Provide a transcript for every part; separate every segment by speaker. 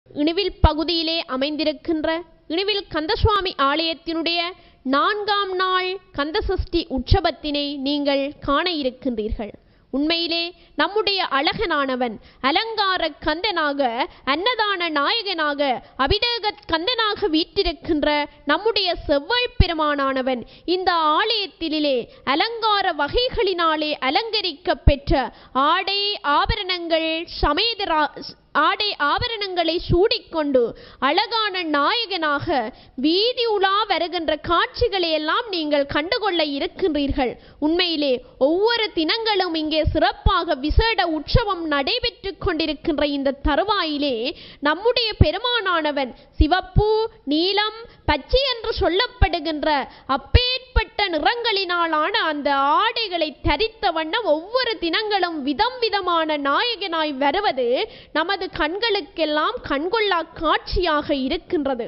Speaker 1: இணுவில் பகுதியிலே அமைந்திருக்கின்ற இணுவில் கந்தசுவாமி ஆலயத்தினுடைய 4ஆம் நாள் கந்தசஷ்டி உற்சவத்தினை நீங்கள் காண இருக்கின்றீர்கள். உண்மையிலே நம்முடைய அழகனானவன் அலங்கார கந்தனாக, அன்னதான நாயகனாக, அபிடேக கந்தனாக வீற்றிருக்கின்ற நம்முடைய செவ்வாய் பெருமானானவன் இந்த ஆலயத்திலே அலங்கார வகைகளினாலே அலங்கரிக்க பெற்ற ஆடை ஆபரணங்கள் ஆடை ஆபரணங்களை சூடிக்கொண்டு அழகான நாயகனாக வீதி உலா வருகின்ற காட்சிகளை எல்லாம் நீங்கள் கண்டுகொள்ள இருக்கின்றீர்கள். உண்மையிலே ஒவ்வொரு தினங்களும் இங்கே சிறப்பாக விசேட உற்சவம் நடைபெற்று கொண்டிருக்கின்ற இந்த தருவாயிலே நம்முடைய பெருமானானவன் சிவப்பு, நீலம், பச்சை என்று சொல்லப்படுகின்ற அப்பேற்பட்ட நிறங்களினாலான அந்த ஆடைகளை தரித்த வண்ணம் ஒவ்வொரு தினங்களும் விதம் விதமான நாயகனாய் வருவது நமது கண்களுக்கெல்லாம் கண்கொள்ளா காட்சியாக இருக்கின்றது.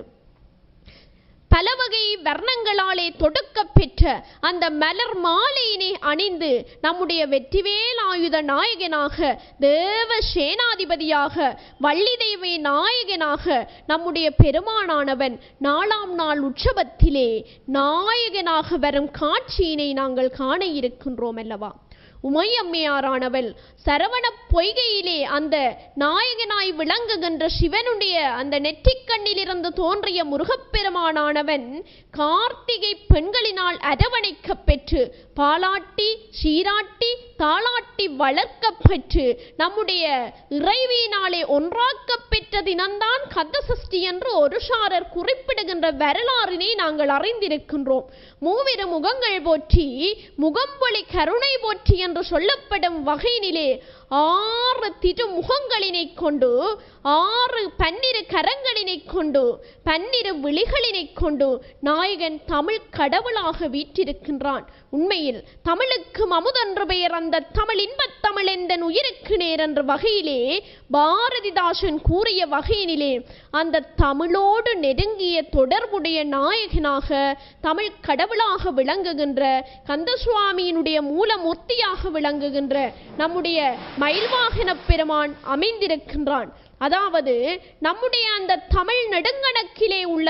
Speaker 1: பல வகை வர்ணங்களாலே தொடுக்க பெற்ற அந்த மலர் மாலையினை அணிந்து நம்முடைய வெற்றிவேல் ஆயுத நாயகனாக, தேவ சேனாதிபதியாக, வள்ளி தெய்வ நாயகனாக நம்முடைய பெருமானானவன் 4ஆம் நாள் உற்சவத்திலே நாயகனாக வரும் காட்சியினை நாங்கள் காண இருக்கின்றோம் அல்லவா. உமையம்மையாரானவள் சரவண பொய்கையிலே அந்த நாயகனாய் விளங்குகின்ற சிவனுடைய அந்த நெற்றிக்கண்ணிலிருந்து தோன்றிய முருகப்பெருமானானவன் கார்த்திகை பெண்களினால் அரவணைக்க பெற்று பாலாட்டி சீராட்டி தாளாட்டி வளர்க்கப்பெற்று நம்முடைய இறைவியினாலே ஒன்றாக்க பெற்ற தினம்தான் கந்தசஷ்டி என்று ஒரு சாரர் குறிப்பிடுகின்ற வரலாறினை நாங்கள் அறிந்திருக்கின்றோம். மூவிரு முகங்கள் போற்றி முகம்பொழி கருணை போற்றி என்று சொல்லப்படும் வகையினிலே 6 திருமுகங்களினை கொண்டு, 6 பன்னிரு கரங்களினை கொண்டு, 12 விழிகளினை கொண்டு நாயகன் தமிழ் கடவுளாக வீற்றிருக்கின்றான். உண்மையில் தமிழுக்கு அமுதென்று பெயர், அந்த தமிழ் இன்பத் தமிழ் எந்தன் உயிருக்கு நேர் என்ற வகையிலே பாரதிதாசன் கூறிய வகையினிலே அந்த தமிழோடு நெருங்கிய தொடர்புடைய நாயகனாக, தமிழ் கடவுளாக விளங்குகின்ற, கந்தசுவாமியினுடைய மூலமூர்த்தியாக விளங்குகின்ற நம்முடைய மயில்வாகன பெருமான் அமைந்திருக்கின்றான். அதாவது நம்முடைய அந்த தமிழ் நெடுங்கணக்கிலே உள்ள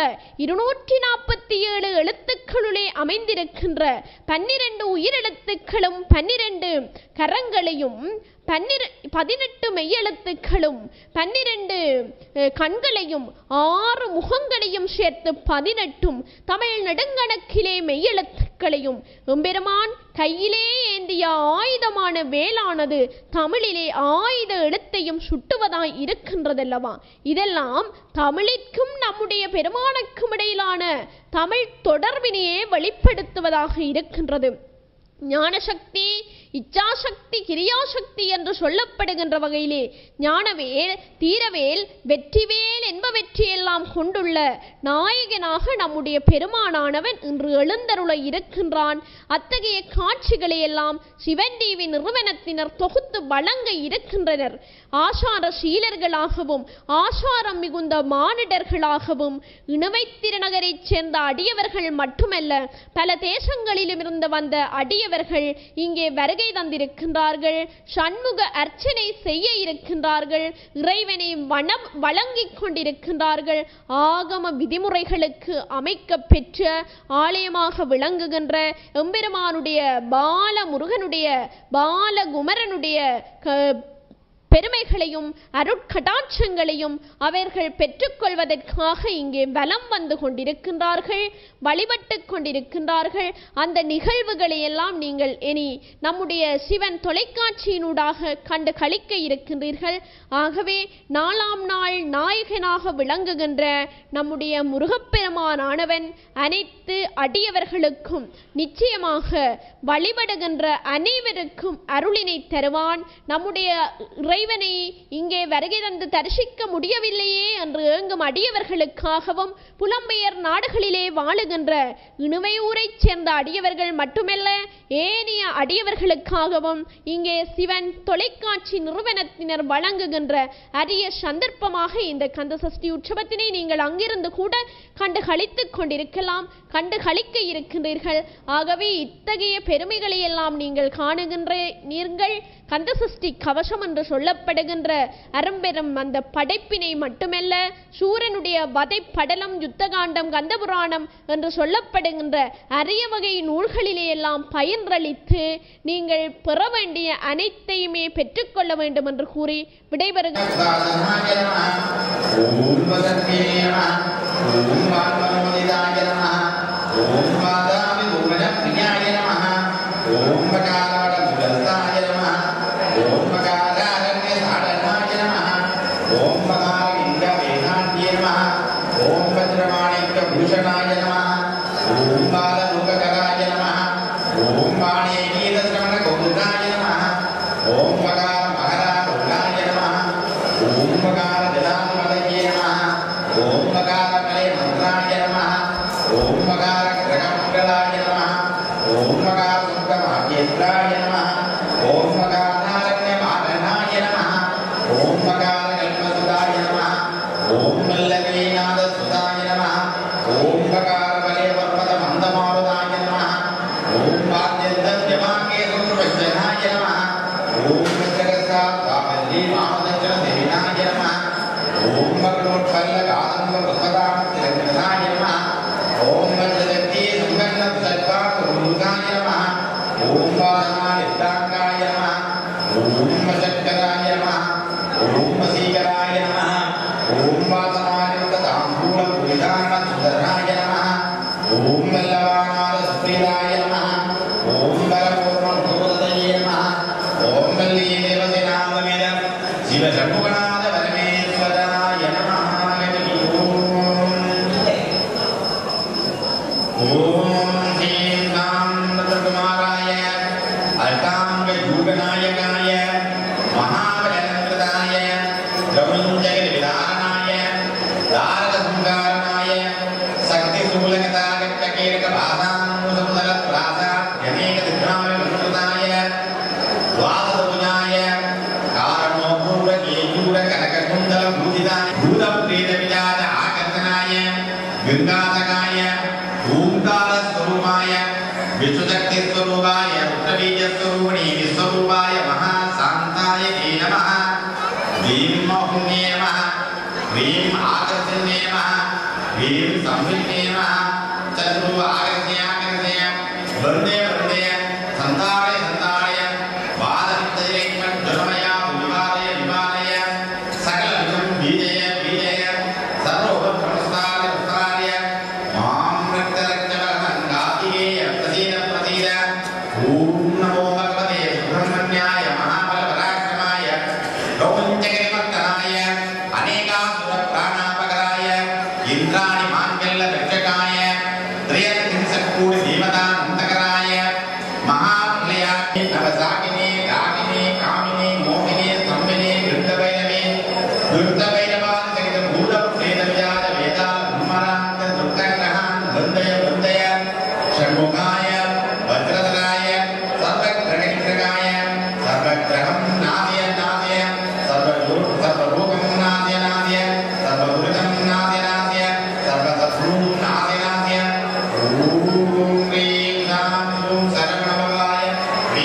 Speaker 1: 247 எழுத்துக்களுள்ளே அமைந்திருக்கின்ற 12 உயிரெழுத்துக்களும் 12 கரங்களையும் 18 மெய்யெழுத்துக்களும் 12 கண்களையும் 6 முகங்களையும் சேர்த்து 18 தமிழ் நெடுங்கணக்கிலே மெய்யெழுத்துக்களையும் எம்பெருமான் கையிலே ஏந்திய ஆயுதமான வேளானது தமிழிலே ஆயுத எழுத்தையும் சுட்டுவதாய் இருக்கின்றதல்லவா. இதெல்லாம் தமிழிற்கும் நம்முடைய பெருமானுக்கும் இடையிலான தமிழ் தொடர்பினையே வெளிப்படுத்துவதாக இருக்கின்றது. ஞானசக்தி, இச்சாசக்தி, கிரியாசக்தி என்று சொல்லப்படுகின்ற வகையிலே ஞானவேல், தீரவேல், வெற்றிவேல் என்பவற்றையெல்லாம் கொண்டுள்ள நாயகனாக நம்முடைய பெருமானானவன் இன்று எழுந்தருள இருக்கின்றான். அத்தகைய காட்சிகளை எல்லாம் சிவன் டிவி நிறுவனத்தினர் தொகுத்து வழங்க இருக்கின்றனர். ஆசார சீலர்களாகவும் ஆசாரம் மிகுந்த மானிடர்களாகவும் இணுவைத்திருநகரைச் சேர்ந்த அடியவர்கள் மட்டுமல்ல, பல தேசங்களிலும் இருந்து வந்த அடியவர்கள் இங்கே வருகை தந்திருக்கின்றார்கள். சண்முக அர்ச்சனை செய்ய இருக்கின்றார்கள். இறைவனை வழங்கிக் கொண்டிருக்கின்றார்கள். ஆகம விதிமுறைகளுக்கு அமைக்க பெற்ற ஆலயமாக விளங்குகின்ற எம்பெருமானுடைய பாலமுருகனுடைய பாலகுமரனுடைய பெருமைகளையும் அருட்கடாட்சங்களையும் அவர்கள் பெற்றுக்கொள்வதற்காக இங்கே வலம் வந்து கொண்டிருக்கின்றார்கள், வழிபட்டு கொண்டிருக்கின்றார்கள். அந்த நிகழ்வுகளை எல்லாம் நீங்கள் இனி நம்முடைய சிவன் தொலைக்காட்சியினூடாக கண்டு களிக்க இருக்கின்றீர்கள். ஆகவே 4ஆம் நாள் நாயகனாக விளங்குகின்ற நம்முடைய முருகப்பெருமானானவன் அனைத்து அடியவர்களுக்கும் நிச்சயமாக வழிபடுகின்ற அனைவருக்கும் அருளினை தருவான். நம்முடைய இறைவனை இங்கே வருகை தந்து தரிசிக்க முடியவில்லையே என்று ஏங்கும் அடியவர்களுக்காகவும், புலம்பெயர் நாடுகளிலே வாழுகின்ற இணுவையூரைச் சேர்ந்த அடியவர்கள் மட்டுமல்ல ஏனைய அடியவர்களுக்காகவும் இங்கே சிவன் தொலைக்காட்சி நிறுவனத்தினர் வழங்குகின்ற அரிய சந்தர்ப்பமாக இந்த கந்தசஷ்டி உற்சவத்தினை நீங்கள் அங்கிருந்து கூட கண்டு களித்துக் கொண்டிருக்கலாம், கண்டு களிக்க இருக்கின்றீர்கள். ஆகவே இத்தகைய பெருமைகளை எல்லாம் நீங்கள் காணுகின்ற நீங்கள் கந்தசஷ்டி கவசம் என்று சொல்ல சொல்லப்படுகின்ற அரும்பெரும் அந்த படைப்பினை மட்டுமல்ல, சூரனுடைய வதை படலம், யுத்தகாண்டம், கந்தபுராணம் என்று சொல்லப்படுகின்ற அரிய வகை நூல்களிலே எல்லாம் பயின்றளித்து நீங்கள் பெற வேண்டிய அனைத்தையுமே பெற்றுக்கொள்ள வேண்டும் என்று கூறி விடைபெறுகிறேன்.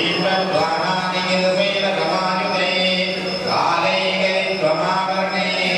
Speaker 2: Swamaverne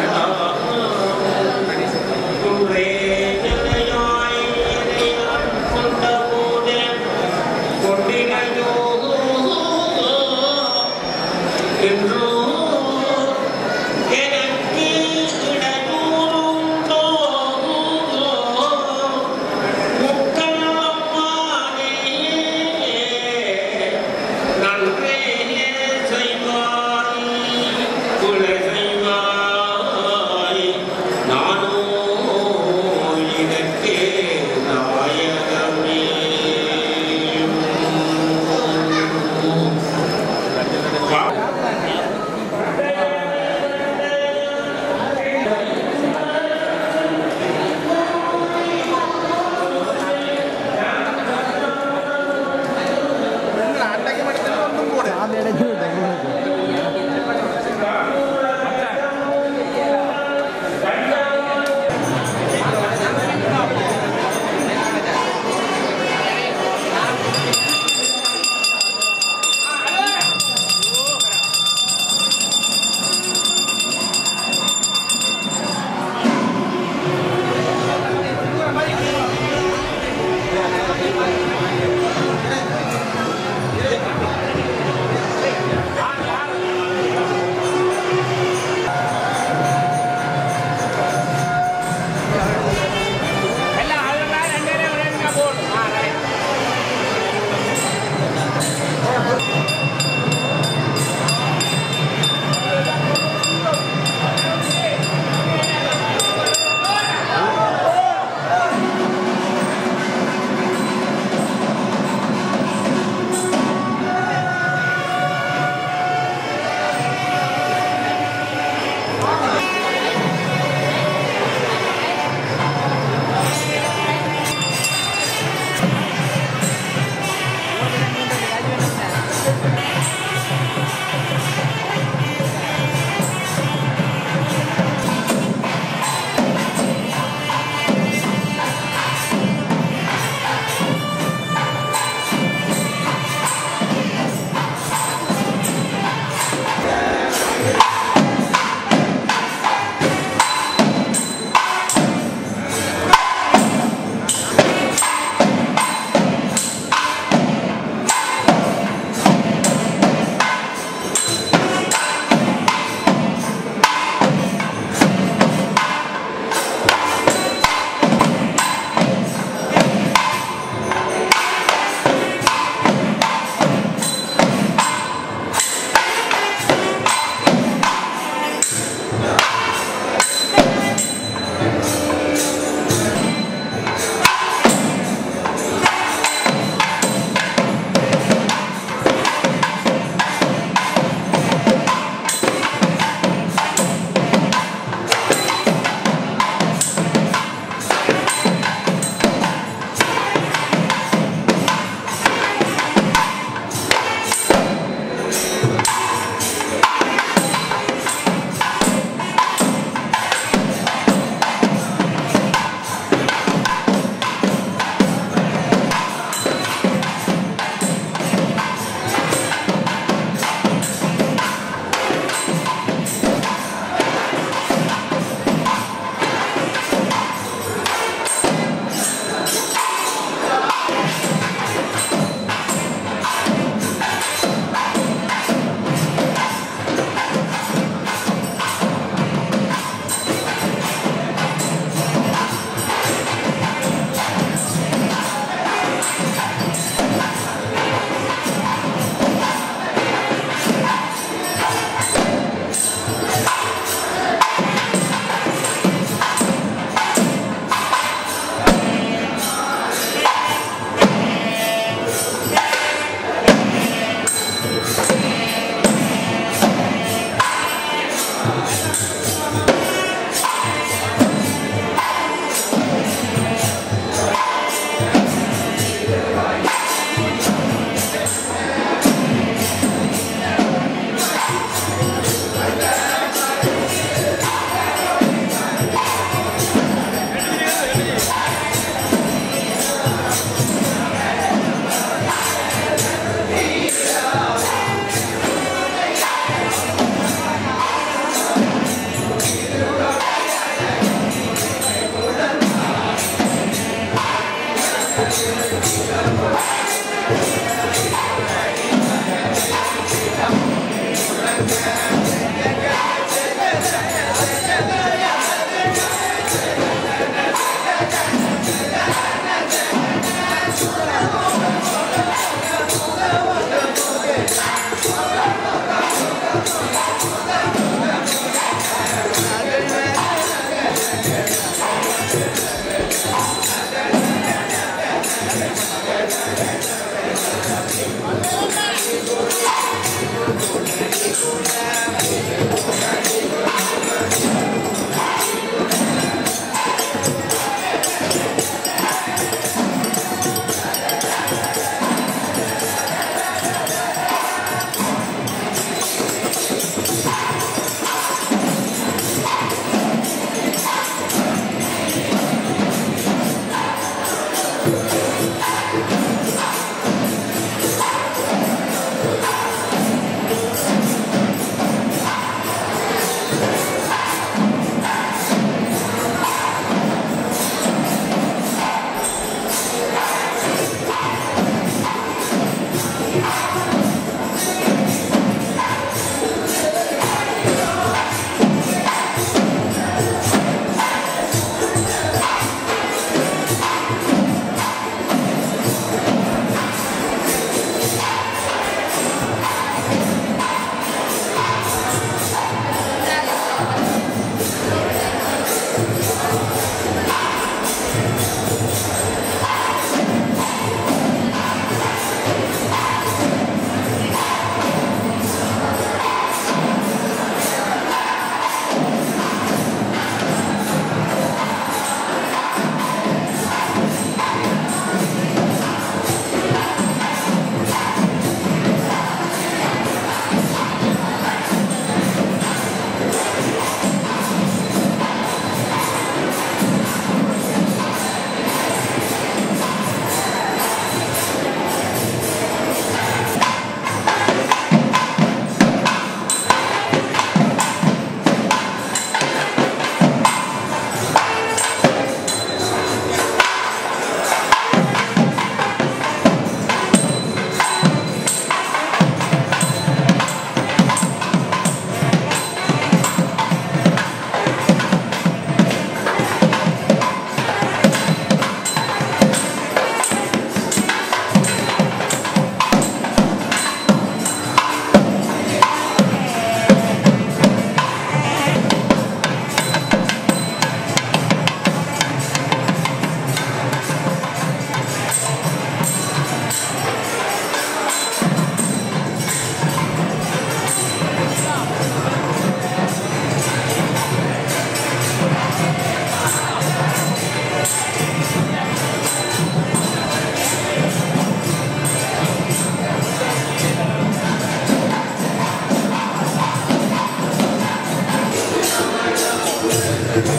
Speaker 2: நன்றே செய்வாய் குல செய்வாய்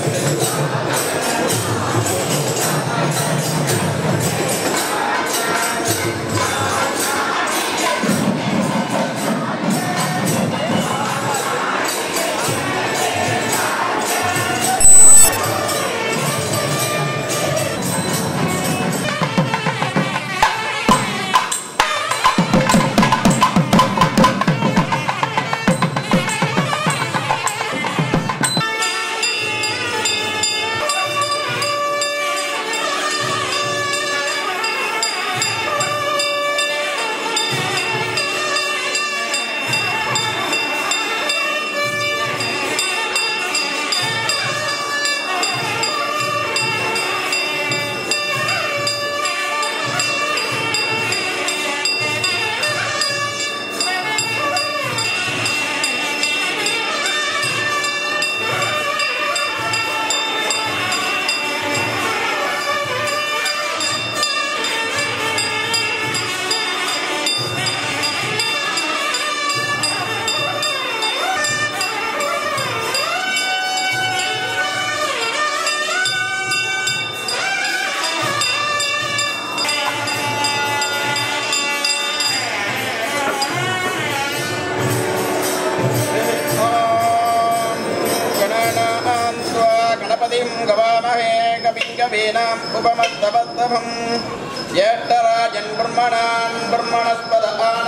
Speaker 2: ज्येष्ठराजन् ब्रह्मणान् ब्रह्मणस्पद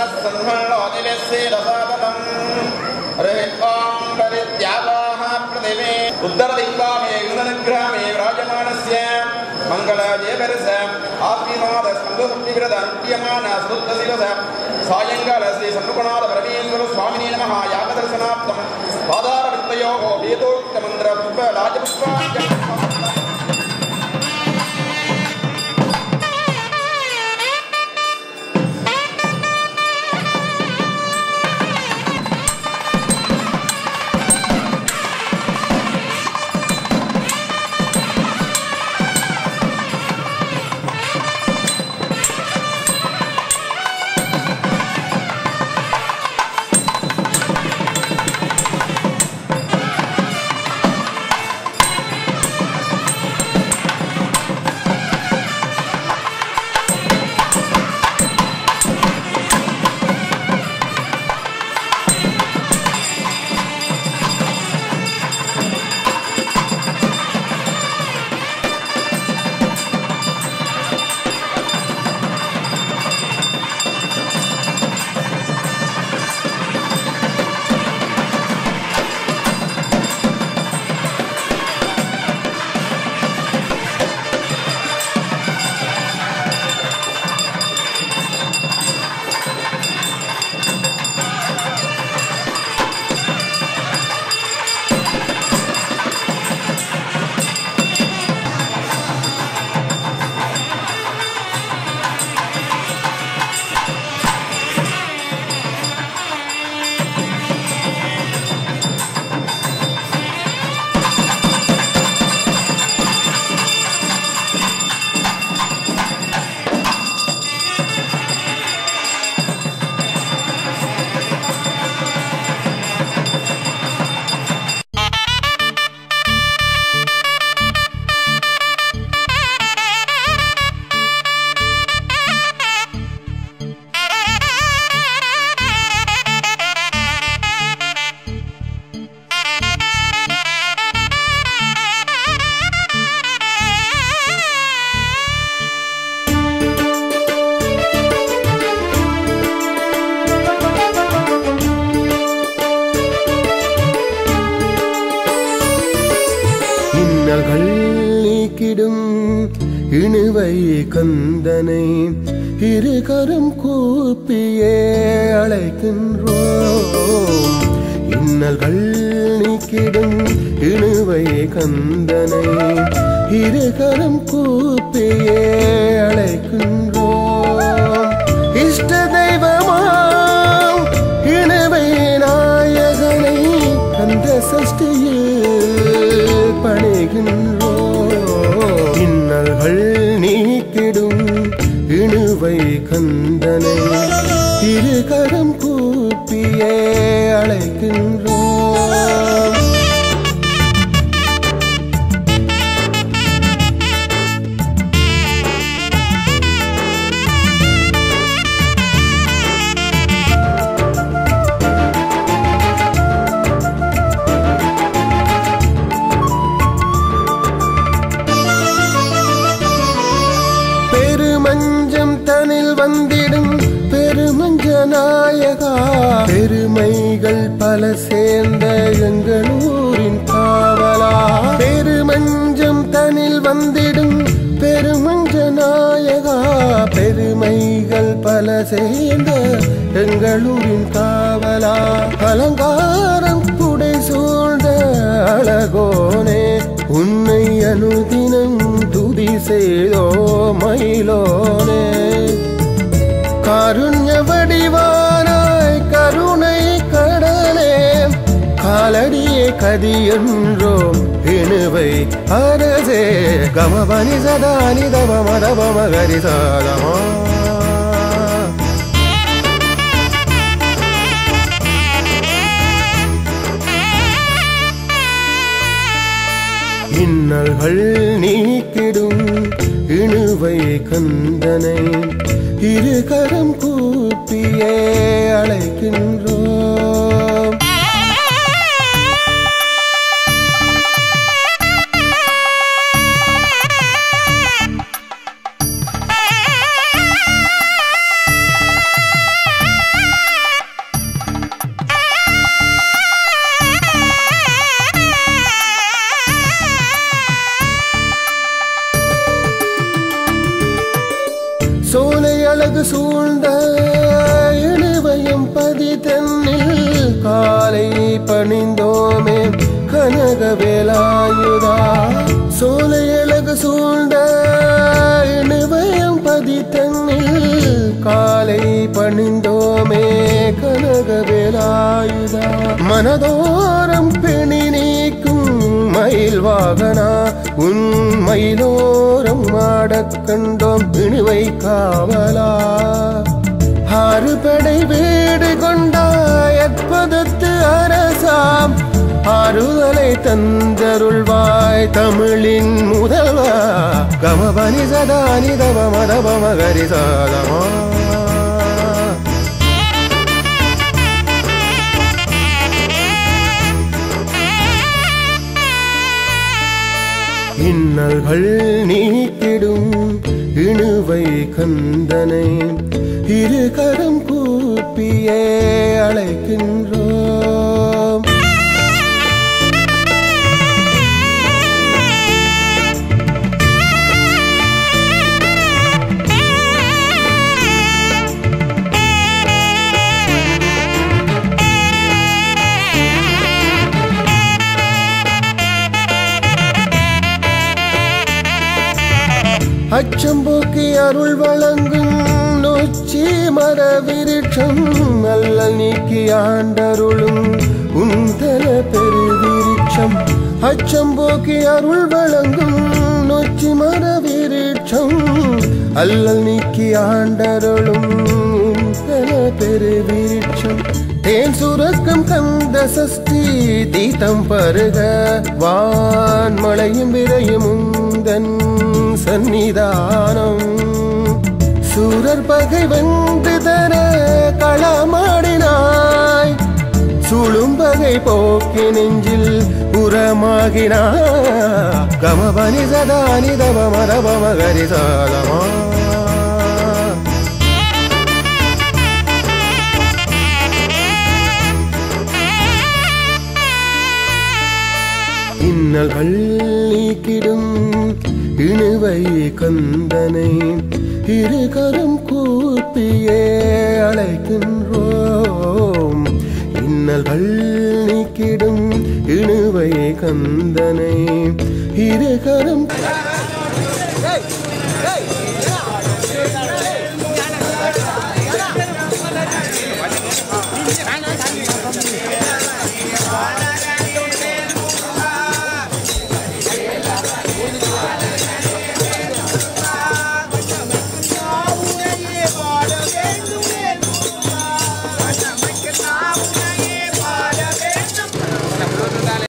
Speaker 2: आनस्संहरणोदिवेस्सेदसादनम् ॐ परित्यागाः पृथिवे उत्तरदिग्भागे गुणनग्रामे विराजमानस्य मङ्गलजयवर्ष आत्मीनाथ स्कन्दसुप्तिविरदनुष्यमान स्तुतशिवस सायङ्काल श्री सन्मुखनाथ परमेश्वर स्वामिने नमः यागदर्शनार्थं पादारविन्दयोः वेदोक्तमन्त्रपुष्पराजपुष्पाञ्च
Speaker 3: இணுவை கந்தனை இருகரம் கூப்பியே அழைக்கின்றோம். இன்னல்கள் நீக்கிடும் இணுவை கந்தனை இருகரம் கூப்பியே அழைக்கின்றோம். இஷ்ட தெய்வமாம் இணுவை நாயகனை கந்த சஷ்டியில் பணிகின்றோம். இன்னல்கள் நீக்கிடும் இணுவை கந்தனை இருகரம் கூப்பியே அழைக்கின்றோம். வந்திடும் பெருமஞ்ச நாயகா பெருமைகள் பல சேர்ந்த எங்களூரின் காவலா பெருமஞ்சம் தனில் வந்திடும் பெருமஞ்ச நாயகா பெருமைகள் பல சேர்ந்த எங்களூரின் காவலா அலங்காரம் குடை சூழ்ந்த அழகோனே உன்னை அனுதினம் துதி செய்தோ மயிலோனே காருண்ய வடிவானாய் கருணை கடலே காலடியே கதி என்றோம் இணுவை அரசே கமபனி சதானி தவ மதவ மகரி சாதமா இன்னல்கள் நீக்கிடும் இணுவை கந்தனை இருகரம் கூப்பியே அழைக்கின்றோம் சோலை அழகு சூழ்ந்த இணுவையும் பதி தென்னில் காலை பணிந்தோமே கனகவேலாயுதா சோலை அழகு சூழ்ந்த இணுவையும் பதி தென்னில் காலை பணிந்தோமே கனகவேலாயுதா மனதோரம் பிணி நீக்கும் மயில் வாகனா உன் மயிலோரம் ஆடக் கண்டோம் இணுவை காவலா ஆறுபடை வீடு கொண்டாய் அற்புதத்து அரசாம் ஆறுதலை தந்தருள்வாய் தமிழின் முதல்வா கமபனி சதானி தவ மதவ மகரி சாதமா இன்னல்கள் நீக்கிடும் இணுவை கந்தனை இருகரம் கூப்பியே அழைக்கின்றோம் அச்சம்போக்கி அருள் வழங்கும் நொச்சி மர விருட்சம் நல்ல நீக்கி ஆண்டருளும் உந்தல பெருவிருட்சம் அச்சம்போக்கி அருள் வழங்கும் நொச்சி மர விருட்சம் அல்லல் நீக்கி ஆண்டருளும் உந்தல பெருவிருட்சம் தேன் சுரக்கம் கந்த சஷ்டி தீதம் பருக வான்மழையும் விரையும் உந்தன் சந்நிதானம் சூரர் பகை வென்று தர களமாடினாய் சூழும் பகை போக்கி நெஞ்சில் உரமாகினாய் கமபனி சதானி தவ மரப மகரி சாதமா இன்னல்கள் நீக்கிடும் இணுவை கந்தனை இருகரம் கூப்பியே அழைக்கின்றோம் இன்னல்கள் நீக்கிடும் இணுவை கந்தனை இருகரம்